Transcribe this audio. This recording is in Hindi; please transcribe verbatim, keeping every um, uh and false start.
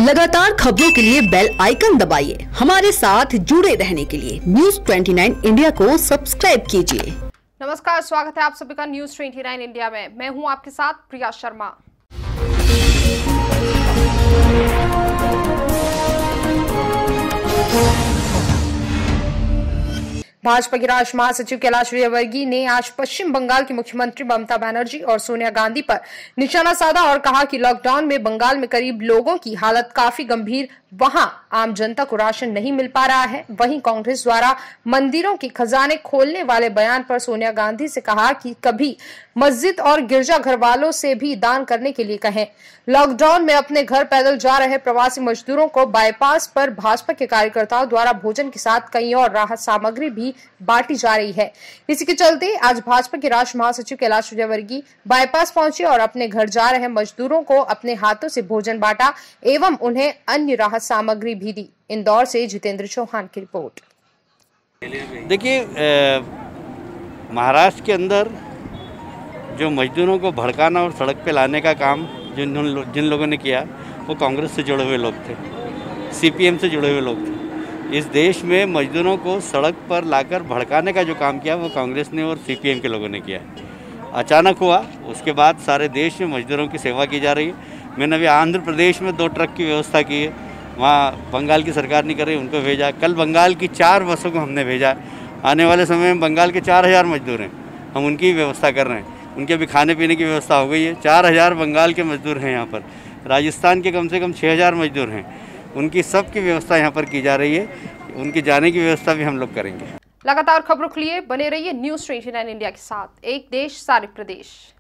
लगातार खबरों के लिए बेल आइकन दबाइए। हमारे साथ जुड़े रहने के लिए न्यूज़ उनतीस इंडिया को सब्सक्राइब कीजिए। नमस्कार, स्वागत है आप सभी का न्यूज़ उनतीस इंडिया में। मैं हूं आपके साथ प्रिया शर्मा। भाजपा के राष्ट्रीय महासचिव कैलाश विजयवर्गीय ने आज पश्चिम बंगाल की मुख्यमंत्री ममता बनर्जी और सोनिया गांधी पर निशाना साधा और कहा कि लॉकडाउन में बंगाल में करीब लोगों की हालत काफी गंभीर, वहां आम जनता को राशन नहीं मिल पा रहा है। वहीं कांग्रेस द्वारा मंदिरों के खजाने खोलने वाले बयान पर सोनिया गांधी से कहा कि कभी मस्जिद और गिरजाघर वालों से भी दान करने के लिए कहें। लॉकडाउन में अपने घर पैदल जा रहे प्रवासी मजदूरों को बाईपास पर भाजपा के कार्यकर्ताओं द्वारा भोजन के साथ कई और राहत सामग्री भी बांटी जा रही है। इसी के चलते आज भाजपा के राष्ट्रीय महासचिव कैलाश विजयवर्गीय बाईपास पहुंचे और अपने घर जा रहे मजदूरों को अपने हाथों से भोजन बांटा एवं उन्हें अन्य राहत सामग्री भी दी। इंदौर से जितेंद्र चौहान की रिपोर्ट। देखिए, महाराष्ट्र के अंदर जो मजदूरों को भड़काना और सड़क पे लाने का काम जिन जिन लोगों ने किया वो कांग्रेस से जुड़े हुए लोग थे, सीपीएम से जुड़े हुए लोग थे। इस देश में मजदूरों को सड़क पर लाकर भड़काने का जो काम किया वो कांग्रेस ने और सीपीएम के लोगों ने किया। अचानक हुआ, उसके बाद सारे देश में मजदूरों की सेवा की जा रही है। मैंने अभी आंध्र प्रदेश में दो ट्रक की व्यवस्था की है, वहाँ बंगाल की सरकार नहीं कर रही, उनको भेजा। कल बंगाल की चार बसों को हमने भेजा। आने वाले समय में बंगाल के चार हज़ार मजदूर हैं, हम उनकी व्यवस्था कर रहे हैं। उनके भी खाने पीने की व्यवस्था हो गई है। चार हज़ार बंगाल के मजदूर हैं यहाँ पर। राजस्थान के कम से कम छः हज़ार मजदूर हैं, उनकी सब की व्यवस्था यहाँ पर की जा रही है। उनकी जाने की व्यवस्था भी हम लोग करेंगे। लगातार खबरों के लिए बने रहिए न्यूज़ उनतीस इंडिया के साथ। एक देश सारे प्रदेश।